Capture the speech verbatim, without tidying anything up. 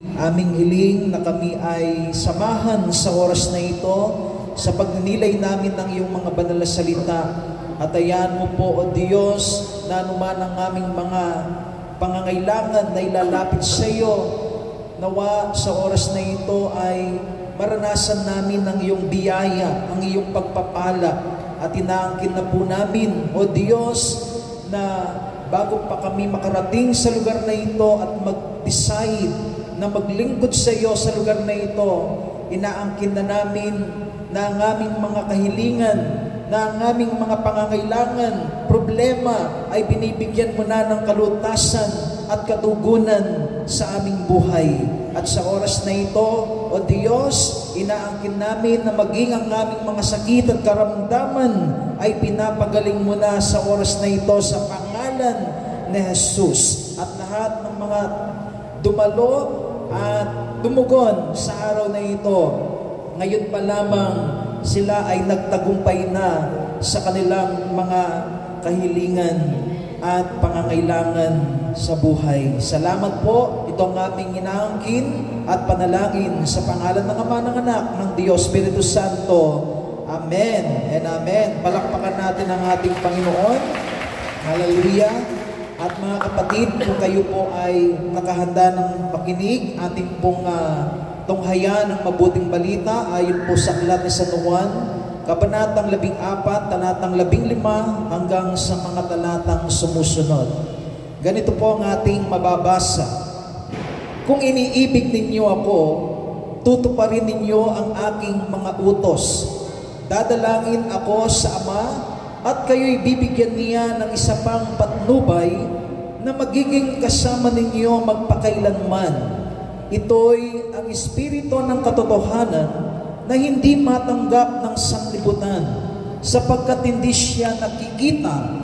Aming hiling na kami ay samahan sa oras na ito sa pagninilay namin ng iyong mga banal na salita. At ayan mo po, O Diyos, na anuman ang aming mga pangangailangan na ilalapit sa iyo, nawa sa oras na ito ay maranasan namin ang iyong biyaya, ang iyong pagpapala. At inaangkin na po namin, O Diyos, na bago pa kami makarating sa lugar na ito at mag-decide na maglingkod sa iyo sa lugar na ito, inaangkin na namin na ang aming mga kahilingan, na ang aming mga pangangailangan, problema ay binibigyan mo na ng kalutasan at katugunan sa aming buhay. At sa oras na ito, O Diyos, inaangkin namin na maging ang aming mga sakit at karamdaman ay pinapagaling mo na sa oras na ito sa pangalan ni Jesus. At lahat ng mga dumalo at dumugon sa araw na ito, ngayon pa lamang sila ay nagtagumpay na sa kanilang mga kahilingan at pangangailangan sa buhay. Salamat po. Ito ang aming inaangkin at panalangin sa pangalan ng Ama, ng Anak, ng Diyos, Espiritu Santo. Amen and amen. Palakpakan natin ang ating Panginoon. Hallelujah. At mga kapatid, kung kayo po ay nakahanda ng pakinig, ating pong uh, tunghayan ng mabuting balita ayon po sa aklat ni San Juan, kabanatang labing apat, talatang labing lima hanggang sa mga talatang sumusunod. Ganito po ang ating mababasa. Kung iniibig ninyo ako, tutuparin ninyo ang aking mga utos. Dadalangin ako sa Ama, at kayo'y bibigyan niya ng isa pang patnubay na magiging kasama ninyo magpakailanman. Ito'y ang Espiritu ng katotohanan na hindi matanggap ng sanglibutan, sapagkat hindi siya nakikita